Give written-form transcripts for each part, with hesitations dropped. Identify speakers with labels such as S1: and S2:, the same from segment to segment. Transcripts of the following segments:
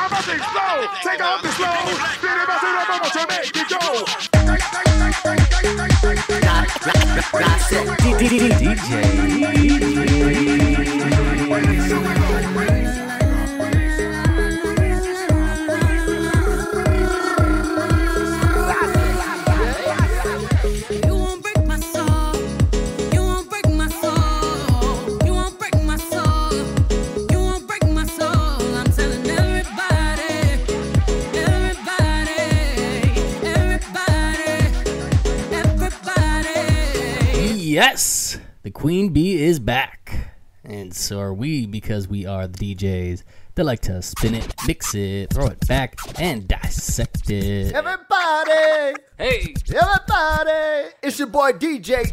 S1: about to explode. Take off the slow. Spin about to make it go.
S2: Dissect DJs.
S3: Yes, the Queen Bee is back, and so are we, because we are the DJs that like to spin it, mix it, throw it back, and dissect it.
S4: Everybody!
S3: Hey!
S4: Everybody! It's your boy DJ.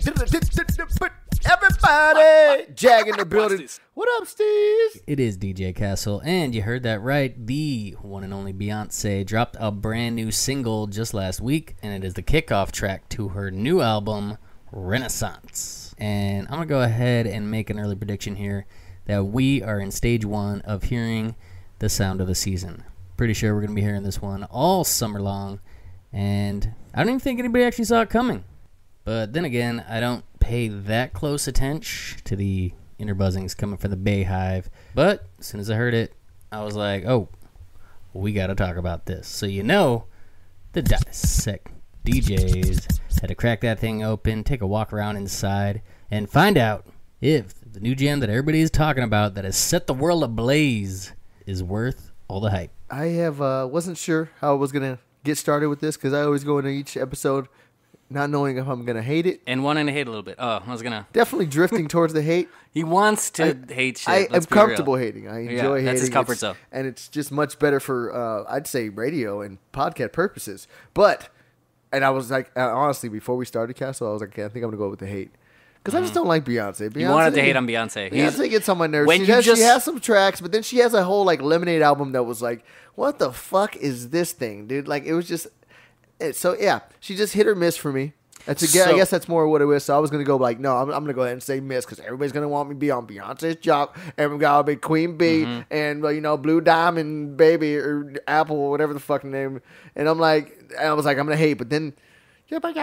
S4: Everybody! Jag in the building. What up, Steve?
S3: It is DJ Castle, and you heard that right. The one and only Beyonce dropped a brand new single just last week, and it is the kickoff track to her new album, Renaissance. And I'm going to go ahead and make an early prediction here that we are in stage one of hearing the sound of the season. Pretty sure we're going to be hearing this one all summer long, and I don't even think anybody actually saw it coming. But then again, I don't pay that close attention to the inner buzzings coming from the Bay Hive. But as soon as I heard it, I was like, oh, we got to talk about this. So you know, the Dissect DJs had to crack that thing open, take a walk around inside, and find out if the new jam that everybody is talking about that has set the world ablaze is worth all the hype.
S4: I wasn't sure how I was going to get started with this because I always go into each episode not knowing if I'm going to hate it.
S3: And wanting to hate a little bit. Oh, I was going to...
S4: Definitely drifting towards the hate.
S3: He wants to hate shit.
S4: I'm comfortable hating. I enjoy hating.
S3: That's his comfort zone.
S4: And it's just much better for, I'd say, radio and podcast purposes. But... And I was like, honestly, before we started Castle, I was like, okay, I think I'm going to go with the hate. Because I just don't like Beyonce.
S3: You wanted to hate on Beyonce.
S4: Beyonce gets on my nerves. She has some tracks, but then she has a whole like Lemonade album that was like, what the fuck is this thing, dude? Like, it was just... So, yeah, she just hit or miss for me. I guess that's more what it was. So I was going to go like, no, I'm going to go ahead and say miss because everybody's going to want me to be on Beyonce's job. And we got to be Queen Bee and, Blue Diamond Baby or Apple or whatever the fucking name. And I was like, I'm going to hate. But then, you going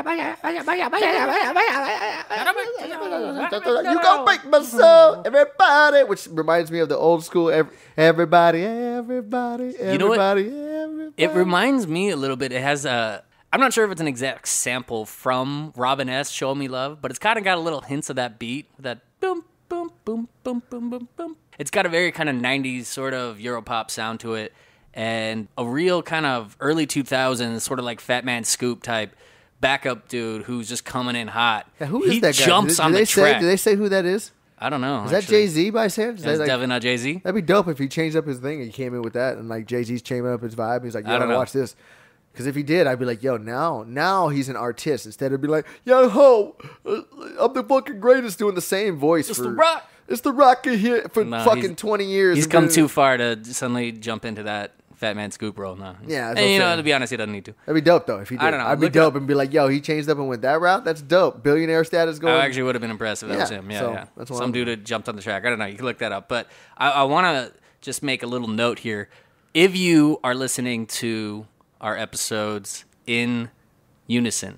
S4: to break my soul, everybody. Which reminds me of the old school, everybody. You know what?
S3: It reminds me a little bit. It has a... I'm not sure if it's an exact sample from Robin S. Show Me Love, but it's kind of got a little hints of that beat, that boom, boom, boom, boom, boom, boom, boom. It's got a very kind of 90s sort of Europop sound to it, and a real kind of early 2000s, sort of like Fat Man Scoop type backup dude who's just coming in hot.
S4: Yeah, who is that guy?
S3: Jumps on the track.
S4: Do they say who that is?
S3: I don't know.
S4: Is that Jay-Z by chance?
S3: That's definitely not Jay-Z.
S4: That'd be dope if he changed up his thing and he came in with that, and like Jay-Z's changing up his vibe. He's like, yo, I watch this. Because if he did, I'd be like, yo, now he's an artist. Instead of being like, yo, ho, I'm the fucking greatest, doing the same voice.
S3: It's the Rock.
S4: It's the Rock here for fucking 20 years.
S3: He's come too far to suddenly jump into that Fat Man Scoop role now.
S4: Yeah.
S3: And to be honest, he doesn't need to.
S4: That'd be dope, though, if he did.
S3: I don't know.
S4: I'd be dope and be like, yo, he changed up and went that route? That's dope. Billionaire status going.
S3: I actually would have been impressed if that was him. Yeah.
S4: That's
S3: Some dude had jumped on the track. I don't know. You can look that up. But I want to just make a little note here. If you are listening to our episodes in unison.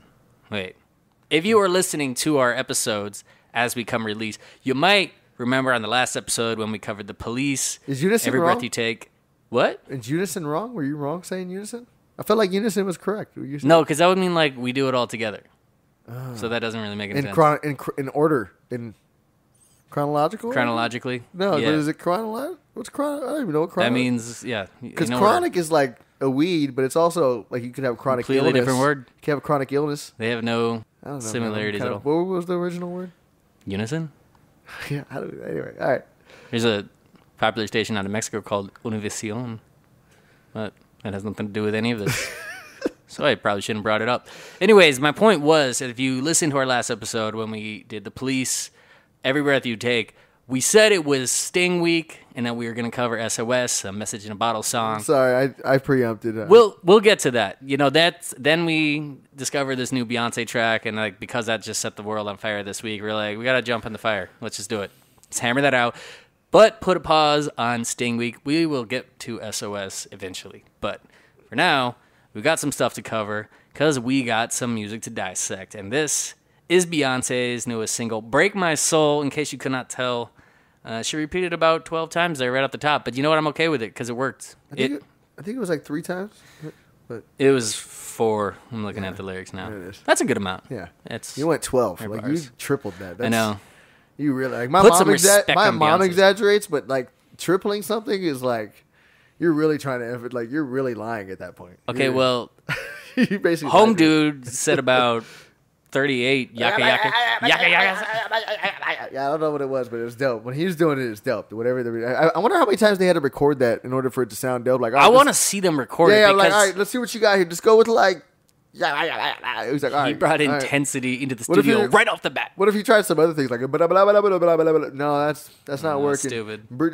S3: If you are listening to our episodes as we come release, you might remember on the last episode when we covered the Police.
S4: Is unison
S3: Every
S4: wrong?
S3: Breath You Take. What?
S4: Is unison wrong? Were you wrong saying unison? I felt like unison was correct.
S3: No, because that would mean like we do it all together. So that doesn't really make any sense.
S4: In order. In chronological?
S3: Chronologically?
S4: No, yeah. Is it chronological? What's chronic? I don't even know what chronic.
S3: That means, yeah.
S4: Because chronic is like a weed, but it's also like you could have chronic
S3: completely
S4: illness.
S3: Different word.
S4: You can have a chronic illness.
S3: They have no similarities at all.
S4: What was the original word?
S3: Unison?
S4: Yeah, anyway, all right.
S3: There's a popular station out of Mexico called Univision, but that has nothing to do with any of this. So I probably shouldn't have brought it up. Anyways, my point was that if you listen to our last episode when we did the Police, Every Breath You Take, we said it was Sting Week, and that we were going to cover SOS, a Message in a Bottle song.
S4: Sorry, I preempted.
S3: We'll get to that. Then we discovered this new Beyonce track, and like because that just set the world on fire this week, we're like, we got to jump in the fire. Let's just do it. Let's hammer that out. But put a pause on Sting Week. We will get to SOS eventually. But for now, we got some stuff to cover because we got some music to dissect. And this is Beyonce's newest single, Break My Soul. In case you could not tell, she repeated about 12 times there right off the top. But you know what? I'm okay with it because it worked.
S4: I think it was like 3 times. But
S3: it was 4. I'm looking at the lyrics now.
S4: It is.
S3: That's a good amount.
S4: Yeah.
S3: You
S4: went 12. Like,
S3: bars.
S4: you tripled that.
S3: I know.
S4: You really like
S3: my
S4: mom exaggerates, but like tripling something is like you're really trying to like you're really lying at that point.
S3: Okay, well,
S4: you basically
S3: Home Dude said about 38 yaka yaka yaka yaka.
S4: Yeah, I don't know what it was, but it was dope. When he was doing it, it's dope. Whatever. I wonder how many times they had to record that in order for it to sound dope. Like
S3: I want to see them record it.
S4: Yeah,
S3: because
S4: like all right, let's see what you got here. Just go with like. It was like, all right,
S3: he brought intensity into the studio right off the bat.
S4: What if he tried some other things like blah, blah, blah, blah, blah, blah, blah. No, that's not working.
S3: Stupid.
S4: No,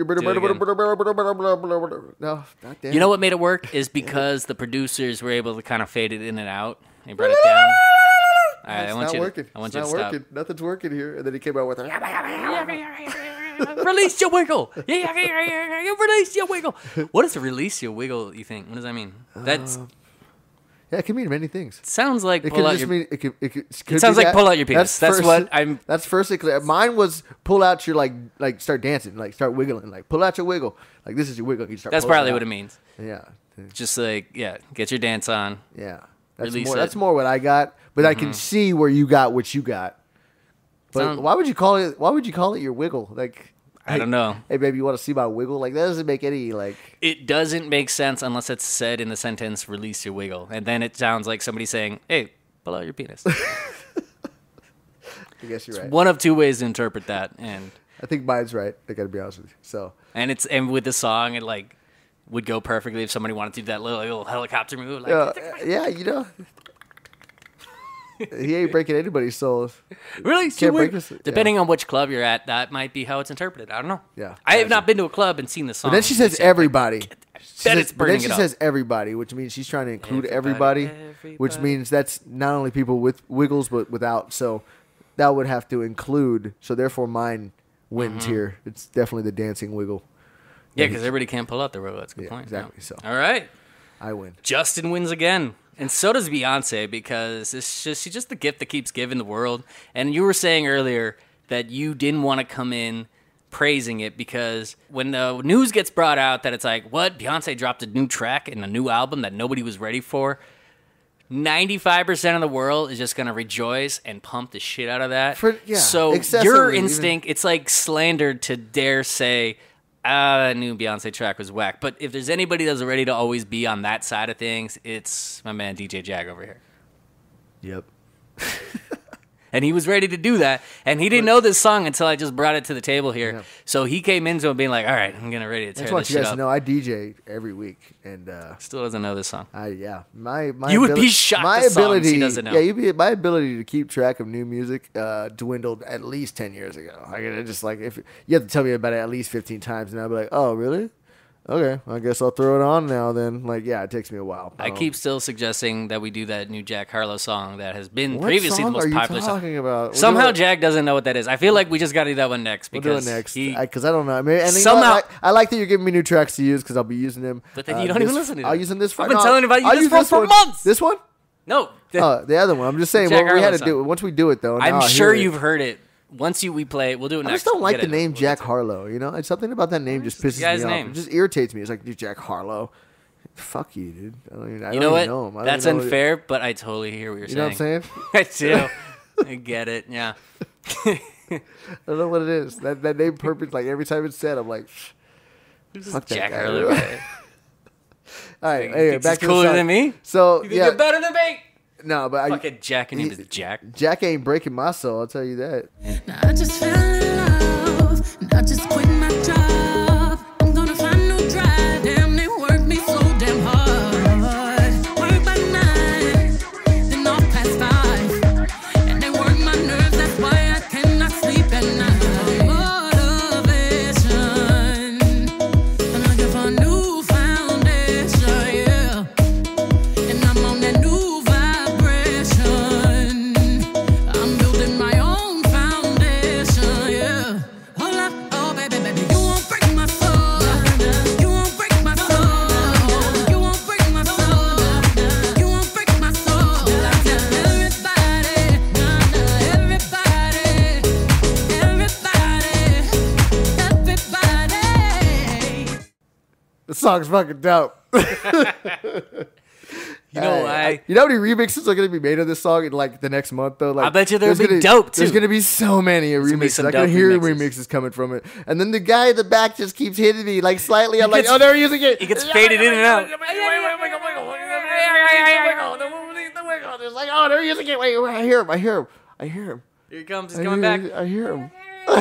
S4: not damn.
S3: You know what made it work is because the producers were able to kind of fade it in and out. They brought it down. All right, I want you to stop.
S4: Nothing's working here. And then he came out with
S3: release your wiggle. Release your wiggle. What does release your wiggle, you think? What does that mean? That's...
S4: Yeah, it can mean many things.
S3: It sounds like
S4: pull out your penis.
S3: It sounds like pull out your penis. That's what I'm.
S4: That's firstly clear. Mine was pull out your like start dancing, like start wiggling, like pull out your wiggle. Like this is your wiggle. You start.
S3: That's probably what it means.
S4: Yeah.
S3: Just like get your dance on.
S4: Yeah.
S3: That's
S4: more what I got, but I can see where you got what you got. But why would you call it? Why would you call it your wiggle? Like.
S3: I don't know.
S4: Hey, baby, you want to see my wiggle? Like, that doesn't make any, like...
S3: It doesn't make sense unless it's said in the sentence, release your wiggle. And then it sounds like somebody saying, hey, pull out your penis.
S4: I guess you're right.
S3: One of 2 ways to interpret that. And
S4: I think mine's right. I got to be honest with you. So.
S3: And with the song, it, like, would go perfectly if somebody wanted to do that little helicopter move. Like,
S4: yeah, you know... He ain't breaking anybody's souls.
S3: Really? Depending on which club you're at, that might be how it's interpreted. I don't know.
S4: Yeah.
S3: I have not been to a club and seen the song.
S4: But then she says everybody.
S3: Then she
S4: says everybody, which means she's trying to include everybody, which means that's not only people with wiggles, but without. So that would have to include. So therefore mine wins here. It's definitely the dancing wiggle.
S3: Yeah, because everybody can't pull out the wiggle. That's a good point.
S4: Exactly.
S3: Yeah.
S4: So.
S3: All right.
S4: I win.
S3: Justin wins again. And so does Beyonce because she's just the gift that keeps giving the world. And you were saying earlier that you didn't want to come in praising it because when the news gets brought out that it's like, what? Beyonce dropped a new track and a new album that nobody was ready for. 95% of the world is just going to rejoice and pump the shit out of that. So your instinct, it's like slander to dare say, that new Beyonce track was whack. But if there's anybody that's ready to always be on that side of things, it's my man DJ Jag over here.
S4: Yep.
S3: And he was ready to do that. And he didn't know this song until I just brought it to the table here. Yeah. So he came into it being like, all right, I'm going to ready to tear this shit up.
S4: I just want you guys to know I DJ every week. And
S3: still doesn't know this song.
S4: Yeah.
S3: You would be shocked the songs he doesn't know.
S4: Yeah, my ability to keep track of new music dwindled at least 10 years ago. Like, it just like, if you have to tell me about it at least 15 times, and I'll be like, oh, really? Okay, I guess I'll throw it on now then. Like, yeah, it takes me a while.
S3: I keep still suggesting that we do that new Jack Harlow song that has been previously the most popular song.
S4: What song are you talking about?
S3: Somehow Jack doesn't know what that is. I feel like we just got to do that one next. Because
S4: we'll do it next. Because I don't know. I mean, and somehow, I like that you're giving me new tracks to use because I'll be using them.
S3: But then you don't even listen to them.
S4: I'll use them this.
S3: I've been telling you about you this for months.
S4: This one?
S3: No.
S4: The other one. I'm just saying, we had to do it. Once we do it, though.
S3: I'm sure you've heard it. Once we play it, we'll do it next.
S4: I just don't like the name Jack Harlow. You know, it's something about that name just pisses me off. It just irritates me. It's like, dude, Jack Harlow. Fuck you, dude. I don't even know him.
S3: That's unfair, but I totally hear what you're saying.
S4: You know what I'm
S3: saying? I do. I get it. Yeah.
S4: I don't know what it is. That name perfect. Like every time it's said, I'm like, fuck that
S3: Jack
S4: guy.
S3: Harlow. Right?
S4: All right. Anyway, back to
S3: cooler than me.
S4: So
S3: you think you're better than me?
S4: No, but
S3: fucking Jack. Your name is Jack.
S4: Jack ain't breaking my soul. I'll tell you that.
S2: Now I just fell in love. And I just quit my job. I'm gonna find no drive. Damn, they work me so damn hard. Work by 9, then off past 5. And they work my nerves. That's why I cannot sleep at night. Motivation. I'm looking for a new foundation. Yeah. And I'm on that new. I'm building my own foundation, yeah. Hold up, oh baby.
S4: song's fucking dope.
S5: You know why?
S4: You know how many remixes are going to be made of this song in like the next month though? Like,
S5: I bet you there'll be dope too.
S4: There's going to be so many remixes. I can hear remixes coming from it. And then the guy in the back just keeps hitting me like slightly. I'm like, oh, they're using it.
S5: He gets faded in and out.
S4: It's like, oh, they're using it. Wait, I hear him.
S5: Here he comes. He's coming back.
S4: I hear him.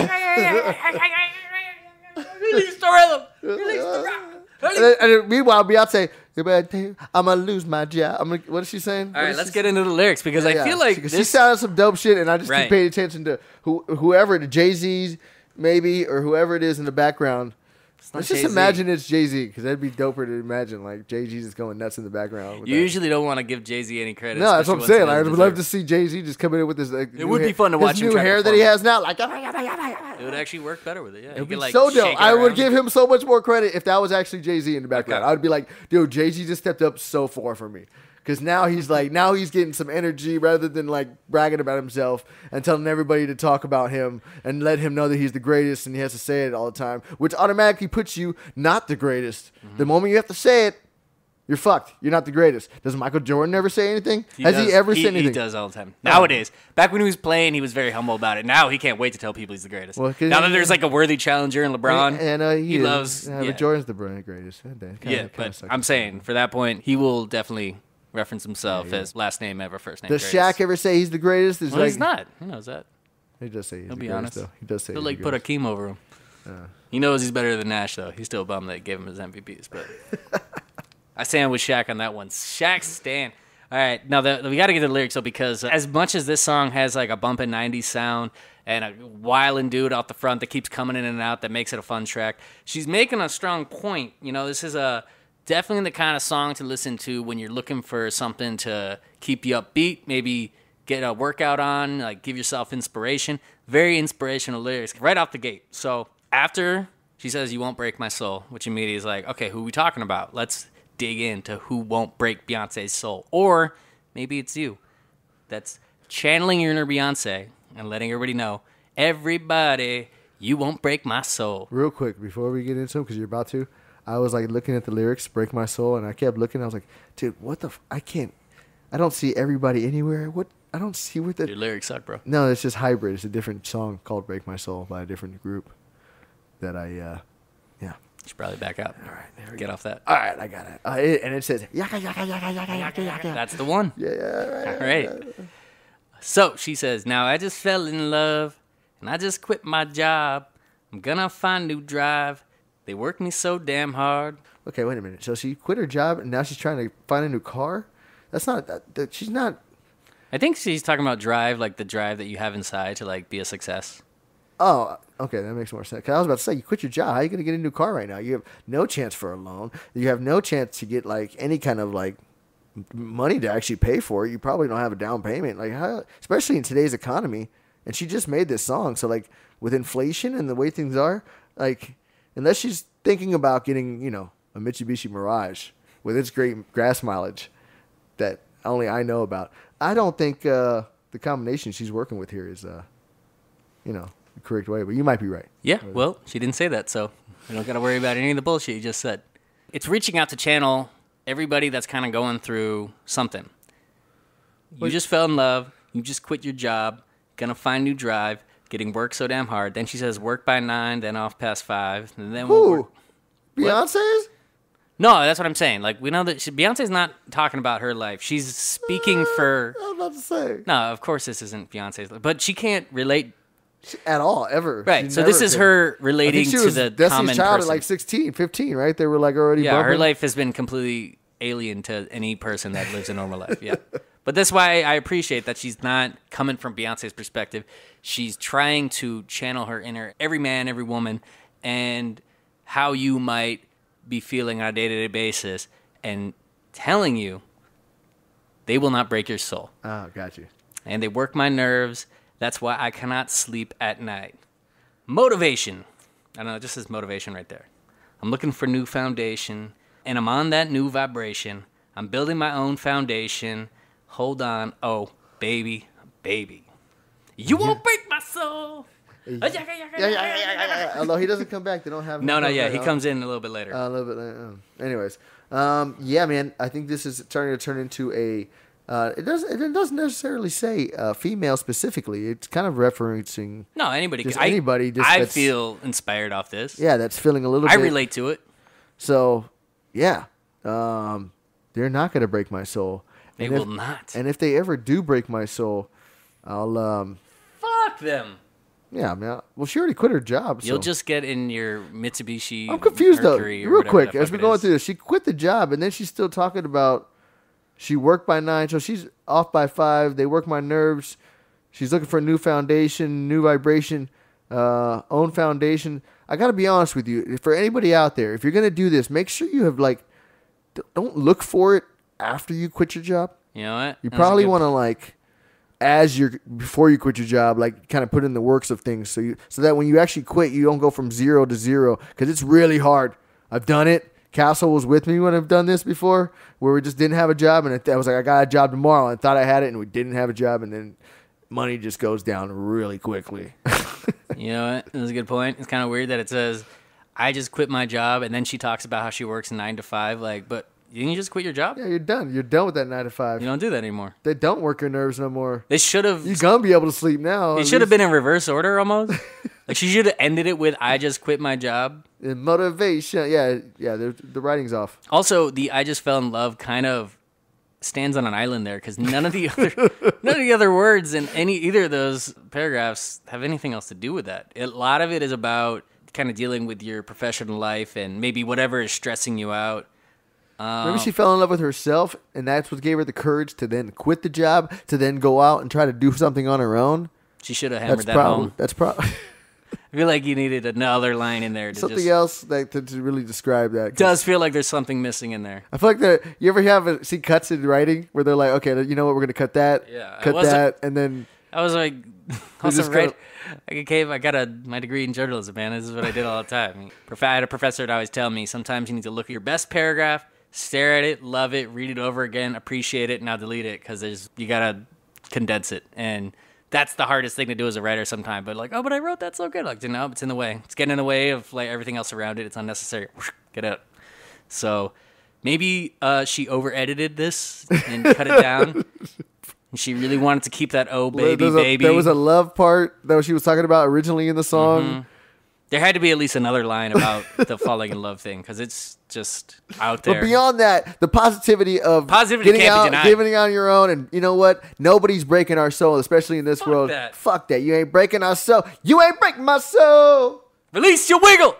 S5: Release the rhythm. Release the rock.
S4: And then, meanwhile, Beyonce, I'm gonna lose my job. What is she saying?
S5: All right, let's get into the lyrics because I feel like
S4: she sounded some dope shit, and I just keep paying attention to whoever, the Jay-Z's maybe, or whoever it is in the background. Let's just imagine it's Jay-Z, because that'd be doper to imagine, like, Jay-Z just going nuts in the background.
S5: You usually don't want to give Jay-Z any credit.
S4: No, that's what I'm saying. I would love to see Jay-Z just come in with this. Like,
S5: it would be fun to watch his
S4: new hair that he has now. Like,
S5: it would actually work better with it. Yeah,
S4: it would be like, so dope. I would give him so much more credit if that was actually Jay-Z in the background. I would be like, dude, Jay-Z just stepped up so far for me. Because now he's getting some energy rather than like bragging about himself and telling everybody to talk about him and let him know that he's the greatest and he has to say it all the time, which automatically puts you not the greatest. Mm-hmm. The moment you have to say it, you're fucked. You're not the greatest. Does Michael Jordan ever say anything? Has he ever said anything?
S5: He does all the time. Nowadays. Back when he was playing, he was very humble about it. Now he can't wait to tell people he's the greatest. Well, now that there's like a worthy challenger in LeBron,
S4: and
S5: he loves...
S4: but Jordan's the greatest.
S5: But I'm saying, for that point, he will definitely... reference himself as last name ever, first name.
S4: Does Shaq ever say he's the greatest?
S5: Well, he's not. He knows that.
S4: He does say he's
S5: the
S4: greatest,
S5: honest.
S4: though. He does say
S5: he'll like put Akeem over him. He knows he's better than Nash, though. He's still bummed they gave him his MVPs. But I stand with Shaq on that one. Shaq stand. All right, now we got to get the lyrics though, because as much as this song has like a bumpin' 90s sound and a wildin' dude out the front that keeps coming in and out that makes it a fun track, she's making a strong point. You know, this is definitely the kind of song to listen to when you're looking for something to keep you upbeat, maybe get a workout on, like give yourself inspiration. Very inspirational lyrics right off the gate. So after she says, "You won't break my soul," which immediately is like, okay, who are we talking about? Let's dig into who won't break Beyonce's soul. Or maybe it's you. That's channeling your inner Beyonce and letting everybody know, everybody, you won't break my soul.
S4: Real quick, before we get into it, because you're about to, I was like looking at the lyrics, "Break My Soul," and I kept looking. I was like, dude, what the I don't see everybody anywhere. I don't see what the...
S5: Your lyrics suck, bro.
S4: No, it's just hybrid. It's a different song called "Break My Soul" by a different group that
S5: You should probably back up.
S4: All right, there we
S5: Get
S4: go.
S5: off that.
S4: All right, I got it. And it says, yaka, yaka, yaka, yaka, yaka, yaka.
S5: That's the one.
S4: Yeah,
S5: all right. So she says, "Now I just fell in love, and I just quit my job. I'm gonna find new drive. They work me so damn hard."
S4: Okay, wait a minute. So she quit her job, and now she's trying to find a new car? That's not... she's not...
S5: I think she's talking about drive, like the drive that you have inside to like be a success.
S4: Oh, okay, that makes more sense. 'Cause I was about to say, you quit your job. How are you going to get a new car right now? You have no chance for a loan. You have no chance to get like any kind of like money to actually pay for it. You probably don't have a down payment, like how, especially in today's economy. And she just made this song, so like with inflation and the way things are, like unless she's thinking about getting, a Mitsubishi Mirage with its great gas mileage that only I know about, I don't think the combination she's working with here is, the correct way. But you might be right.
S5: Yeah, well, she didn't say that, so you don't got to worry about any of the bullshit you just said. It's reaching out to channel everybody that's kind of going through something. You just fell in love. You just quit your job. Gonna find new drive. Getting work so damn hard. Then she says work by 9, then off past 5. And then
S4: who? Beyonce's?
S5: No, that's what I'm saying. Like, we know that Beyonce's not talking about her life. She's speaking for...
S4: I was about to say.
S5: No, of course this isn't Beyonce's life. But she can't relate...
S4: At all, ever.
S5: Right, so this is her relating to the common
S4: child
S5: person.
S4: At like 16, 15, right? They were like already bumping.
S5: Her life has been completely alien to any person that lives a normal life, yeah. But that's why I appreciate that she's not coming from Beyonce's perspective. She's trying to channel her inner every man, every woman, and how you might be feeling on a day-to-day basis, and telling you they will not break your soul.
S4: Oh, got you.
S5: And they work my nerves. That's why I cannot sleep at night. Motivation. I don't know, it just says motivation right there. I'm looking for new foundation, and I'm on that new vibration. I'm building my own foundation. Hold on. Oh, baby, baby. You won't break my soul.
S4: Yeah. Although he doesn't come back, they don't have.
S5: No, not yet. He comes in a little bit later.
S4: A little bit later. Anyways, yeah, man. I think this is starting to turn into a. It doesn't necessarily say female specifically. It's kind of referencing.
S5: No, anybody.
S4: Anybody.
S5: I feel inspired off this.
S4: Yeah, that's feeling a little.
S5: I
S4: bit.
S5: relate to it.
S4: So, yeah, they're not gonna break my soul.
S5: They will not.
S4: And if they ever do break my soul, I'll
S5: fuck them.
S4: Yeah, I mean, well, she already quit her job. So.
S5: You'll just get in your Mitsubishi.
S4: I'm confused
S5: Mercury
S4: though. Real quick, as we're going
S5: through
S4: through this, she quit the job, and then she's still talking about she worked by 9, so she's off by 5. They work my nerves. She's looking for a new foundation, new vibration, own foundation. I got to be honest with you. For anybody out there, if you're gonna do this, make sure you have don't look for it after you quit your job.
S5: You know what?
S4: You probably want to before you quit your job, kind of put in the works of things, so that when you actually quit, you don't go from 0 to 0, because it's really hard. I've done it. Castle was with me when I've done this before, where we just didn't have a job, and I was like, I got a job tomorrow, and I thought I had it, and we didn't have a job, and then money just goes down really quickly.
S5: You know what? That's a good point. It's kind of weird that it says, I just quit my job, and then she talks about how she works 9 to 5, but didn't you just quit your job?
S4: Yeah, you're done. You're done with that 9 to 5.
S5: You don't do that anymore.
S4: They don't work your nerves no more.
S5: They should have.
S4: You're going to be able to sleep now.
S5: It should have been in reverse order almost. She should have ended it with, I just quit my job.
S4: And motivation. Yeah, the writing's off.
S5: Also, the I just fell in love kind of stands on an island there, because none of the other words in either of those paragraphs have anything else to do with that. A lot of it is about kind of dealing with your professional life and maybe whatever is stressing you out.
S4: Maybe she fell in love with herself, and that's what gave her the courage to then quit the job, to then go out and try to do something on her own.
S5: She should have hammered that home.
S4: That's probably.
S5: I feel like you needed another line in there.
S4: Something else to really describe that.
S5: It does feel like there's something missing in there.
S4: I feel like you ever see cuts in writing where they're like, okay, you know what, we're going to cut that, and then...
S5: I was like, also right. I got my degree in journalism, man. This is what I did all the time. I had a professor that always tell me, sometimes you need to look at your best paragraph, stare at it, love it, read it over again, appreciate it, now delete it, because you got to condense it. And that's the hardest thing to do as a writer sometimes. But but I wrote that so good. No, it's in the way. It's getting in the way of everything else around it. It's unnecessary. Get out. So maybe she over-edited this and cut it down. And she really wanted to keep that baby.
S4: There was a love part that she was talking about originally in the song.
S5: Mm-hmm. There had to be at least another line about the falling in love thing, because it's just out there.
S4: But beyond that, the positivity
S5: can't be denied.
S4: Giving on your own, and you know what? Nobody's breaking our soul, especially in this world. Fuck that. You ain't breaking our soul. You ain't breaking my soul.
S5: Release your wiggle.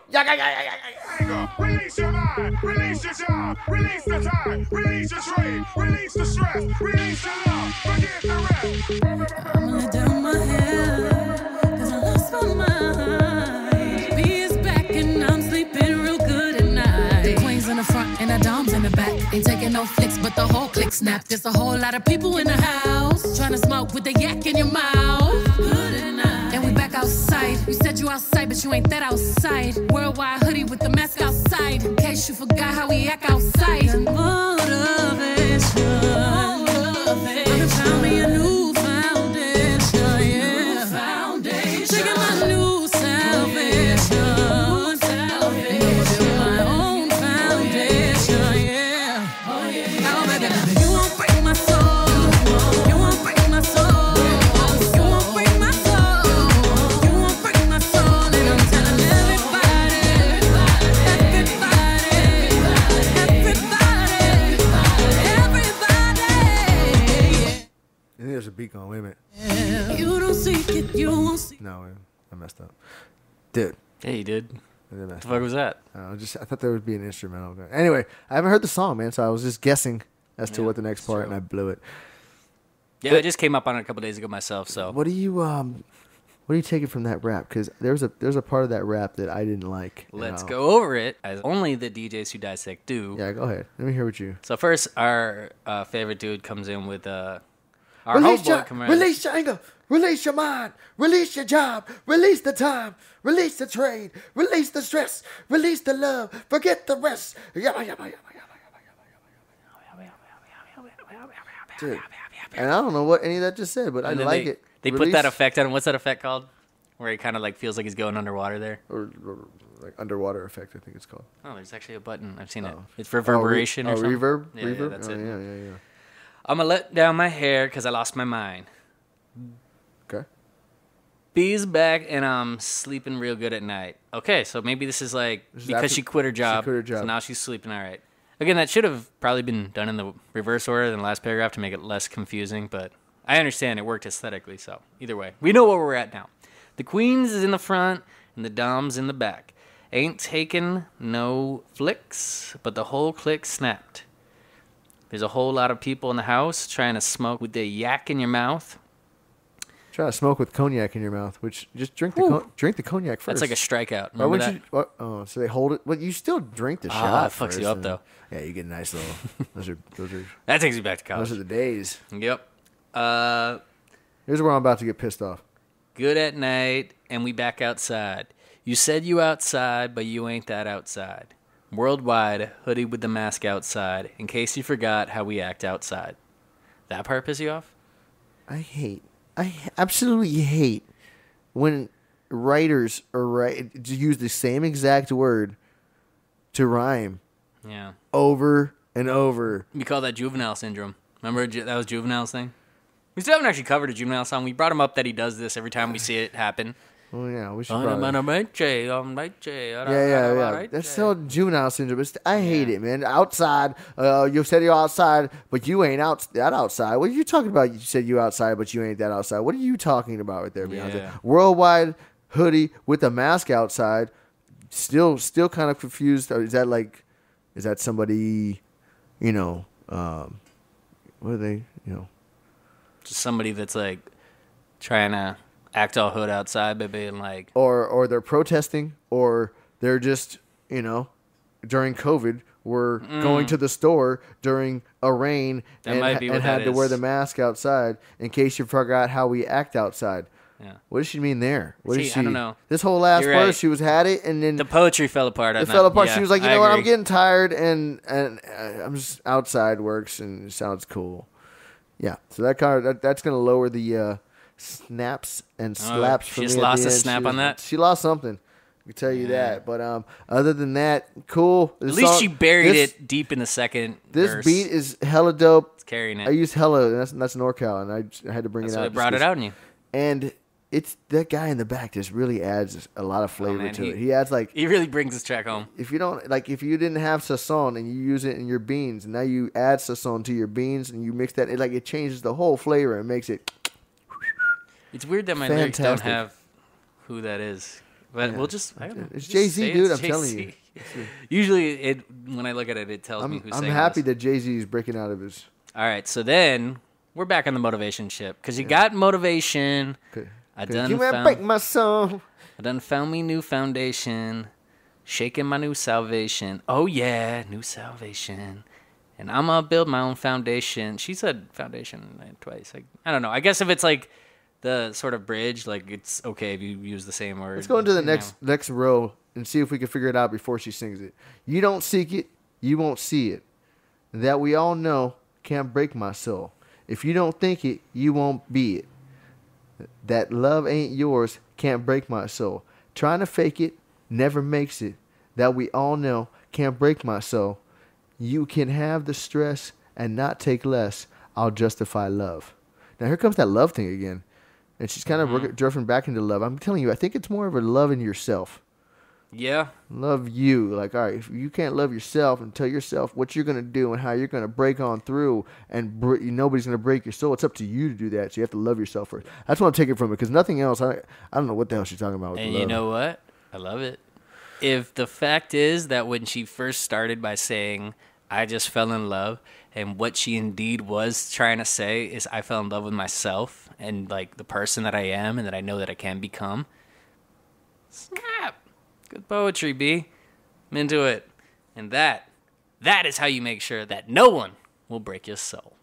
S1: Release your mind. Release your job. Release the time. Release your trade. Release the stress. Release the love. Forget the rest.
S2: I'm gonna let down my hair, 'cause I lost my mind. B is back and I'm sleeping real good at night. The queen's in the front and the dom's in the back. Ain't taking no flicks, but the whole click snap. There's a whole lot of people in the house trying to smoke with the yak in your mouth. Good at night. And we back outside. You said you outside, but you ain't that outside. Worldwide hoodie with the mask outside. In case you forgot how we act outside. Motivation. I found me a new foundation, yeah. Taking my new salvation. My own foundation, yeah. Now, baby, you won't break my soul. You won't break my soul. You won't break my soul. You won't break my soul. And I'm telling everybody.
S4: I think there's a beat going. Wait a minute.
S2: You don't seek it, you won't see.
S4: No, I messed up. Dude.
S5: Yeah, you did.
S4: What
S5: the fuck was that?
S4: I thought there would be an instrumental. Anyway, I haven't heard the song, man, so I was just guessing as to what the next part, and I blew it.
S5: Yeah, I just came up on it a couple days ago myself. So
S4: what do you take it from that rap? Because there's a part of that rap that I didn't like.
S5: Let's go over it, as only the DJs who dissect do.
S4: Yeah, go ahead. Let me hear what you.
S5: So first, our favorite dude comes in with our
S4: release
S5: homeboy.
S4: Release your anger. Release your mind. Release your job. Release the time. Release the trade. Release the stress. Release the love. Forget the rest. Dude. And I don't know what any of that just said, but I like it.
S5: They put that effect on. What's that effect called? where he kind of like feels like he's going underwater there.
S4: Or like underwater effect, I think it's called.
S5: Oh, there's actually a button. I've seen it. It's reverberation or something.
S4: Reverb?
S5: Yeah,
S4: Reverb?
S5: yeah, that's it.
S4: Yeah.
S5: I'm going to let down my hair because I lost my mind.
S4: Okay.
S5: B's back and I'm sleeping real good at night. Okay, so maybe this is like because she quit her job. So now she's sleeping all right. Again, that should have probably been done in the reverse order than the last paragraph to make it less confusing, but I understand it worked aesthetically, so either way. We know where we're at now. The Queens is in the front and the Dom's in the back. Ain't taking no flicks, but the whole clique snapped. There's a whole lot of people in the house trying to smoke with their yak in your mouth.
S4: Try to smoke with cognac in your mouth, which just drink the cognac first.
S5: That's like a strikeout.
S4: Why wouldn't you? Oh, so they hold it. Well, you still drink the shot.
S5: That fucks you up though.
S4: Yeah, you get a nice little. Those are.
S5: That takes you back to college.
S4: Those are the days.
S5: Yep.
S4: Here's where I'm about to get pissed off.
S5: Good at night, and we back outside. You said you outside, but you ain't that outside. Worldwide, hoodie with the mask outside, in case you forgot how we act outside. That part piss you off?
S4: I absolutely hate when writers use the same exact word to rhyme.
S5: Yeah.
S4: Over and over.
S5: We call that juvenile syndrome. Remember that was Juvenile's thing? We still haven't actually covered a Juvenile song. We brought him up that he does this every time we see it happen.
S4: Oh, yeah. We should
S5: Yeah.
S4: That's still Juvenile syndrome. I hate it, man. Outside. You said you're outside, but you ain't that outside. What are you talking about? You said you outside, but you ain't that outside. What are you talking about right there, Beyonce?
S5: Yeah.
S4: Worldwide hoodie with a mask outside. Still kind of confused. Is that somebody, what are they,
S5: Just somebody that's like trying to act all hood outside by being like,
S4: or they're protesting, or they're just during COVID were going to the store during a rain and had to wear the mask outside in case you forgot how we act outside.
S5: Yeah.
S4: What does she mean there? I don't
S5: know.
S4: This whole last
S5: You're
S4: verse,
S5: right.
S4: she had it, and then
S5: the poetry fell apart.
S4: It fell apart. She was like, you know what? I'm getting tired, and I'm just outside works, and it sounds cool. Yeah. So that's gonna lower the snaps and slaps for me.
S5: She just lost a snap on that?
S4: She lost something. I can tell you that. But other than that, cool.
S5: At least she buried it deep in the second
S4: This
S5: verse.
S4: beat is hella dope.
S5: It's carrying it.
S4: I used hella, and that's NorCal, and I had to bring it out.
S5: So it brought it out in you.
S4: And it's that guy in the back just really adds a lot of flavor to it. He adds
S5: he really brings this track home.
S4: If you didn't have sazon and you use it in your beans, and now you add sazon to your beans and you mix that, it changes the whole flavor and makes it.
S5: It's weird that my lyrics don't have who that is, but we'll just. I don't know.
S4: It's Jay-Z, dude. I'm telling you.
S5: Usually, when I look at it, it tells me who's saying
S4: I'm happy that Jay-Z is breaking out of his.
S5: All right, so then we're back on the motivation ship because you got motivation.
S4: Okay.
S5: I
S4: break my soul.
S5: I done found me new foundation, shaking my new salvation. Oh yeah, new salvation. And I'm gonna build my own foundation. She said foundation twice. I don't know. I guess if it's like the sort of bridge, like it's okay if you use the same word.
S4: Let's go into the next row and see if we can figure it out before she sings it. You don't seek it, you won't see it. That we all know can't break my soul. If you don't think it, you won't be it. That love ain't yours can't break my soul. Trying to fake it never makes it. That we all know can't break my soul. You can have the stress and not take less. I'll justify love. Now here comes that love thing again. And she's kind of drifting back into love. I'm telling you, I think it's more of a love in yourself.
S5: Yeah.
S4: Love you. Like, all right, if you can't love yourself and tell yourself what you're going to do and how you're going to break on through, and nobody's going to break your soul, it's up to you to do that. So you have to love yourself first. That's what I'm taking from it, because nothing else, I don't know what the hell she's talking about with
S5: and
S4: the love.
S5: You know what? I love it. If the fact is that when she first started by saying, I just fell in love, and what she indeed was trying to say is I fell in love with myself and like the person that I am and that I know that I can become. Snap. Good poetry, B. I'm into it. And that is how you make sure that no one will break your soul.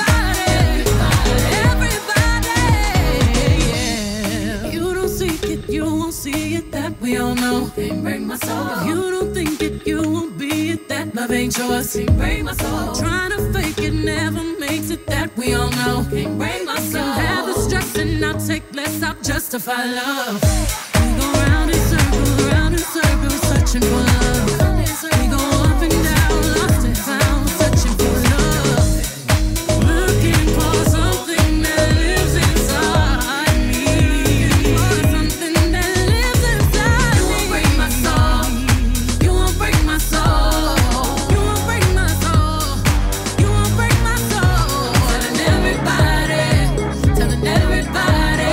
S2: You don't seek it, you won't see it, that we all know. Can't break my soul. If you don't think it, you won't be it, that love ain't yours. Can't break my soul. Trying to fake it never makes it, that we all know. Can't break my soul. Can have the stress and I'll take less, I'll justify love. We go round in circles, searching for love. We go up and down, lost and found, searching for love. Looking for something that lives inside me. For something that lives inside me. You won't break my soul. You won't break my soul. You won't break my soul. You won't break my soul. Telling everybody, telling everybody,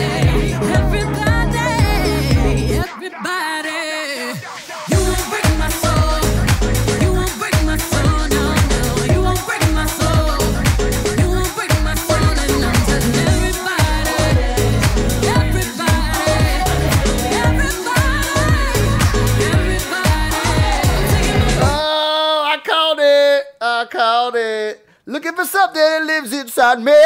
S2: everybody. You won't break my soul. You won't break my soul. No, no. You won't break my soul. You won't break my soul. And I'm telling everybody, everybody, everybody.
S4: Oh, I called it. Looking for something that lives inside me.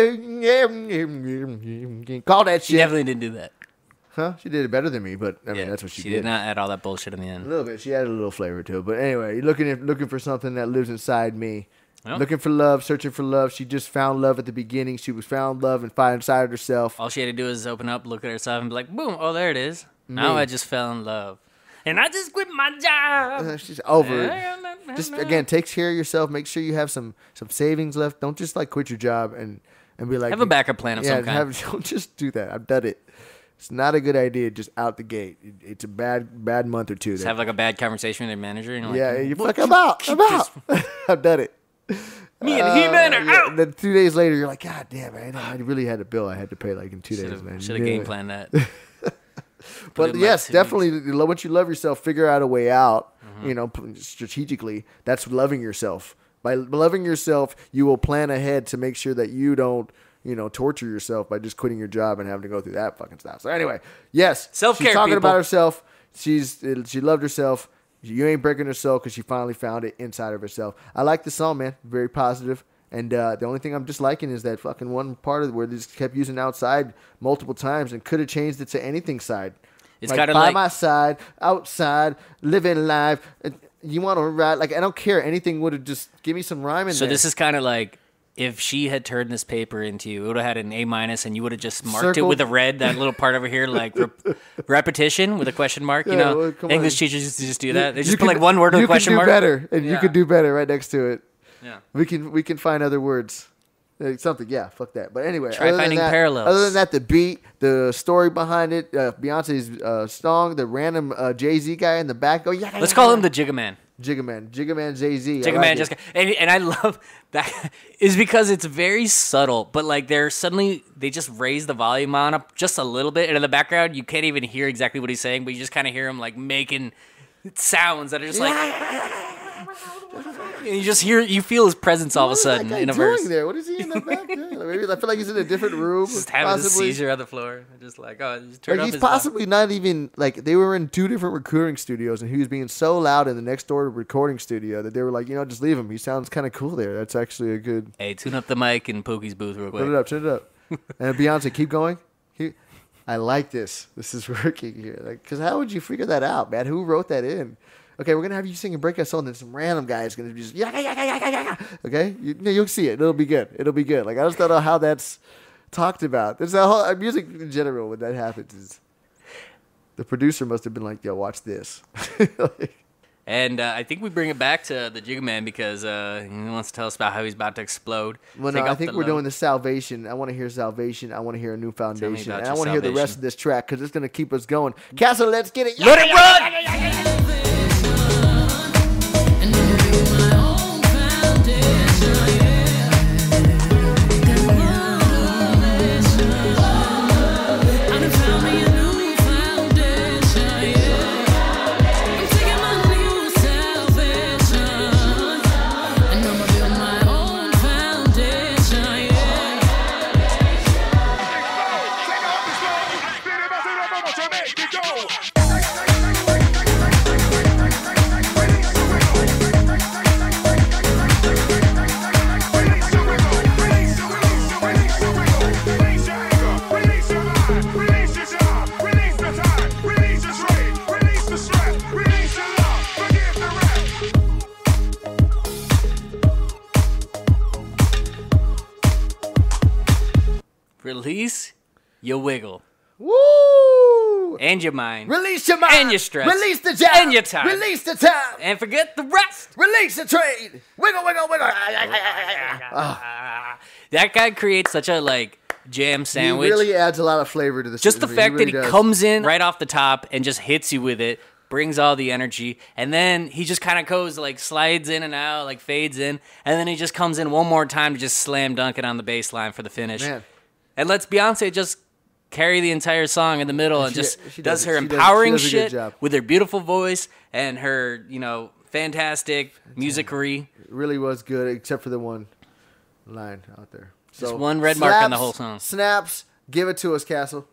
S4: Call that
S5: She
S4: shit.
S5: definitely didn't do that.
S4: Huh? She did it better than me, but I mean, that's what she did.
S5: She did not add all that bullshit in the
S4: A
S5: end.
S4: little bit. She added a little flavor to it. But anyway, looking for something that lives inside me.
S5: Well.
S4: Looking for love, searching for love. She just found love at the beginning. She was found love and find inside herself.
S5: All she had to do is open up, look at herself, and be like, boom, oh, there it is. Now I just fell in love. And I just quit my job.
S4: She's over it. Just, again, take care of yourself. Make sure you have some savings left. Don't just, like, quit your job and be like...
S5: Have a backup plan of some kind.
S4: Don't just do that. I've done it. It's not a good idea just out the gate. It's a bad month or two.
S5: Just have, like, a bad conversation with your manager. And
S4: Yeah,
S5: like,
S4: you fuck, I'm out. I've done it.
S5: Me and He-Man are out.
S4: Then 2 days later, you're like, God damn, man, I really had a bill I had to pay like in 2 days, man.
S5: Should have game planned that.
S4: But yes, definitely, once you love yourself, figure out a way out, strategically. That's loving yourself. By loving yourself, you will plan ahead to make sure that you don't, torture yourself by just quitting your job and having to go through that fucking stuff. So anyway, yes,
S5: Self-care,
S4: she's talking
S5: people.
S4: about herself. She loved herself. You ain't breaking herself because she finally found it inside of herself. I like the song, man. Very positive. And the only thing I'm just liking is that fucking one part of it where they just kept using outside multiple times and could have changed it to anything side.
S5: It's
S4: like,
S5: kind of
S4: by
S5: like
S4: my side, outside, living life. You want to ride? Like, I don't care. Anything would have just give me some rhyme in
S5: So
S4: there.
S5: this is kind of like if she had turned this paper into, it would have had an A- and you would have just marked it
S4: Circled.
S5: with a red, that little part over here, like repetition with a question mark. You
S4: Yeah,
S5: know,
S4: well, come
S5: English
S4: on.
S5: teachers used to just do that. They
S4: You
S5: just put
S4: can-
S5: like one word with a question mark.
S4: You can do better, and you
S5: Yeah.
S4: could do better right next to it.
S5: Yeah.
S4: We can find other words. Something, yeah, fuck that. But anyway,
S5: Try
S4: other than
S5: finding
S4: that-
S5: parallels.
S4: Other than that, the beat, the story behind it, Beyonce's song, the random Jay-Z guy in the back.
S5: Let's call him the Jigga Man.
S4: Jigga Man Jay-Z.
S5: Jigga Man, just and I love that is because it's very subtle, but like they just raise the volume on up just a little bit, and in the background you can't even hear exactly what he's saying, but you just kind of hear him like making sounds that are just like, and you feel his presence all of a sudden in a verse.
S4: There? What is he in the back doing? Maybe I feel like he's in a different room.
S5: Just having a
S4: possibly.
S5: seizure on the floor, just like just turn
S4: Like
S5: up
S4: he's
S5: his
S4: possibly not even like they were in two different recording studios, and he was being so loud in the next door recording studio that they were like, just leave him. He sounds kind of cool there. That's actually a good.
S5: Hey, tune up the mic in Pookie's booth real quick.
S4: Turn it up. And Beyonce, keep going. I like this. This is working here. Like, because how would you figure that out, man? Who wrote that in? Okay, we're gonna have you sing a breakout song, and then some random guy is gonna be just okay. You'll see it. It'll be good. Like I just don't know how that's talked about. There's a whole music in general when that happens. Is the producer must have been like, "Yo, watch this."
S5: And I think we bring it back to the Jigga Man because he wants to tell us about how he's about to explode.
S4: Well, no, I think we're doing the salvation. I want to hear salvation. I want to hear a new foundation. And I want to hear the rest of this track because it's going to keep us going. Castle, let's get it.
S5: Let it run!
S1: Take off this robe,
S5: Release your wiggle.
S4: Woo!
S5: And your mind.
S4: Release your mind.
S5: And your stress.
S4: Release the job.
S5: And your time.
S4: Release the time.
S5: And forget the rest.
S4: Release the trade. Wiggle, wiggle, wiggle.
S5: That guy creates such a, like, jam sandwich.
S4: He really adds a lot of flavor to this.
S5: Just the fact that he comes in right off the top and just hits you with it, brings all the energy, and then he just kind of goes, like, slides in and out, like, fades in, and then he just comes in one more time to just slam dunk it on the bass line for the finish.
S4: Man.
S5: And lets Beyonce just carry the entire song in the middle and just does her empowering shit with her beautiful voice and her, you know, fantastic musicry.
S4: It really was good, except for the one line out there. So,
S5: just one red mark on the whole song.
S4: Snaps, give it to us, Castle.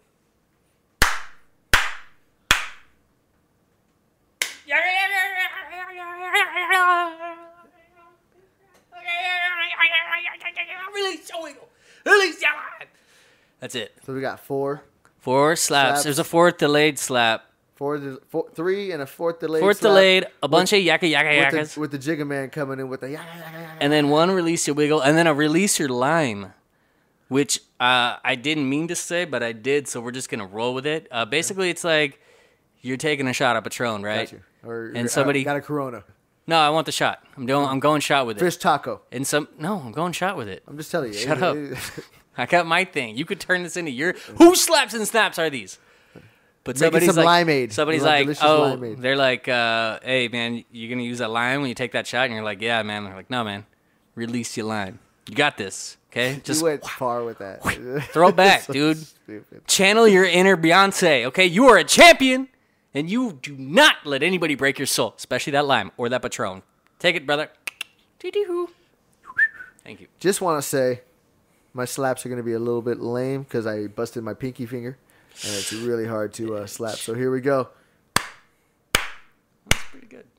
S5: Release your line. That's it.
S4: So we got four
S5: slaps. There's a fourth delayed slap.
S4: Three and a fourth delayed.
S5: Fourth
S4: slap
S5: delayed. A bunch of yakka yakkas.
S4: With the Jigga Man coming in with the yakka.
S5: And then one release your wiggle, and then a release your line, which I didn't mean to say, but I did. So we're just gonna roll with it. Basically, it's like you're taking a shot of Patron, right?
S4: Got you.
S5: And somebody
S4: got a Corona.
S5: No, I want the shot. I'm going shot with it.
S4: Fish taco.
S5: No, I'm going shot with it.
S4: I'm just telling you.
S5: Shut up. I got my thing. You could turn this into your. Who slaps and snaps are these? But somebody's like,
S4: limeade.
S5: Somebody's like, oh, limeade. They're like, hey man, you're gonna use that lime when you take that shot, and you're like, yeah, man. They're like, no, man, release your line. You got this, okay? Just
S4: you went far with that.
S5: Throw it back,
S4: so
S5: dude.
S4: Stupid.
S5: Channel your inner Beyonce, okay? You are a champion, and you do not let anybody break your soul, especially that lime or that Patron. Take it, brother. Thank you.
S4: Just want to say, my slaps are going to be a little bit lame because I busted my pinky finger, and it's really hard to slap. So here we go.
S5: That's pretty good.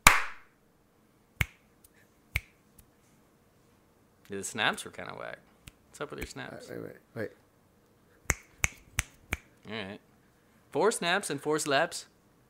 S5: Yeah, the snaps were kind of whack. What's up with your snaps?
S4: Wait.
S5: All right. 4 snaps and 4 slaps.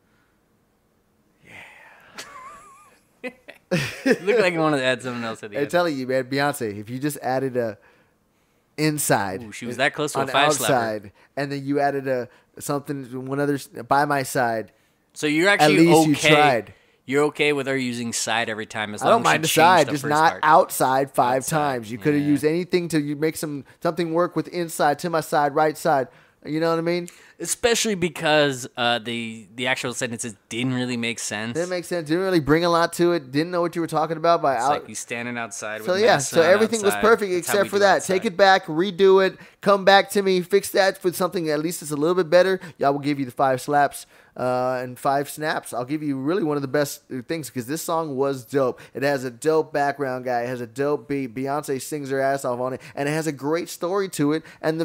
S5: Yeah. You look like you wanted to add something else at the end.
S4: I'm telling you, man, Beyonce, if you just added a inside.
S5: Ooh, she was that close to a 5
S4: outside,
S5: slapper.
S4: And then you added one other by my side.
S5: So you're actually
S4: at least
S5: okay.
S4: You tried.
S5: You're okay with her using side every time as long
S4: I don't
S5: as
S4: mind the
S5: she
S4: side,
S5: changed
S4: just
S5: the
S4: not
S5: first part.
S4: outside 5 times. You could have used anything to make something work with inside, to my side, right side. You know what I mean?
S5: Especially because the actual sentences didn't really make sense.
S4: Didn't make sense. Didn't really bring a lot to it. Didn't know what you were talking about.
S5: It's like you standing outside.
S4: So
S5: with
S4: yeah, so everything was perfect except for that.
S5: Outside.
S4: Take it back, redo it, come back to me, fix that for something at least it's a little bit better. Y'all will give you the 5 slaps and 5 snaps. I'll give you really one of the best things because this song was dope. It has a dope background guy. It has a dope beat. Beyonce sings her ass off on it, and it has a great story to it. And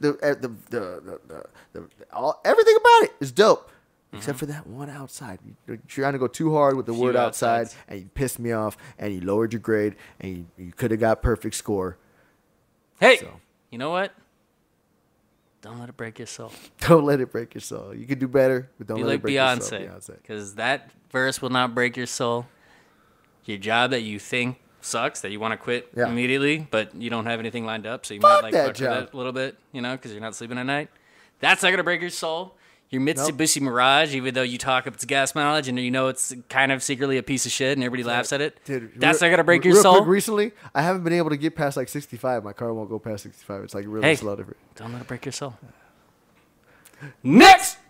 S4: everything about it is dope. Except for that one outside. You're trying to go too hard with the word outside, and you pissed me off, and you lowered your grade, and you could have got perfect score.
S5: Hey, you know what? Don't let it break your soul.
S4: Don't let it break your soul. You could do better, but don't let it break your soul.
S5: Beyonce. Because that verse will not break your soul. Your job that you think sucks, that you want to quit immediately, but you don't have anything lined up, so you might fuck with it a little bit, because you're not sleeping at night. That's not going to break your soul. Your Mitsubishi Mirage, even though you talk up its gas mileage and you know it's kind of secretly a piece of shit and everybody laughs at it,
S4: dude,
S5: that's not going to break your
S4: real
S5: soul.
S4: Quick, recently, I haven't been able to get past like 65. My car won't go past 65. It's like really slow.
S5: Don't let it break your soul. Next!